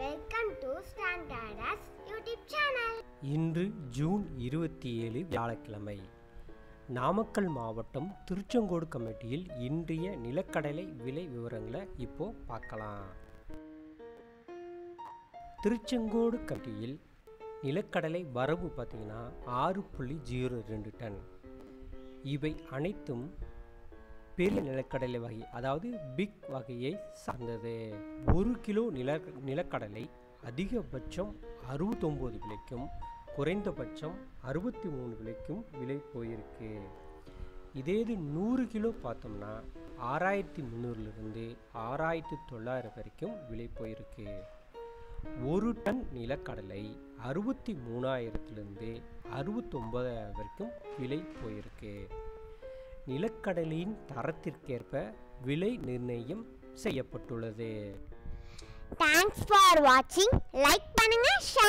Welcome to Standardas YouTube channel. இன்று June 27 வியாழக்கிழமை. நாமக்கல் மாவட்டம் திருச்செங்கோடு கமிட்டியில் இன்றைய நிலக்கடலை விலை விவரங்களை இப்போ பார்க்கலாம். திருச்செங்கோடு கமிட்டியில் நிலக்கடலை வரவு பார்த்தீங்கன்னா 6.02 டன். இவை அனைத்தும் பெரிய நிலக்கடலை வகை, அதாவது பிக் வகையை சார்ந்தது. 1 கிலோ நிலக்கடலை அதிகபட்சம் 69 விலைக்கும் குறைந்தபட்சம் 63 விலைக்கும் விலை போயிருக்கு. இதேது 100 கிலோ பார்த்தோம்னா 6300லிருந்து 6900 வரைக்கும் விலை போயிருக்கு. 1 டன் நிலக்கடலை 63000லிருந்து 69,000 வரைக்கும் விலை போயிருக்கு. நிலக்கடலையின் தரத்திற்கேற்ப விலை நிர்ணயம் செய்யப்பட்டுள்ளது. Thanks for watching. Like பண்ணுங்க, share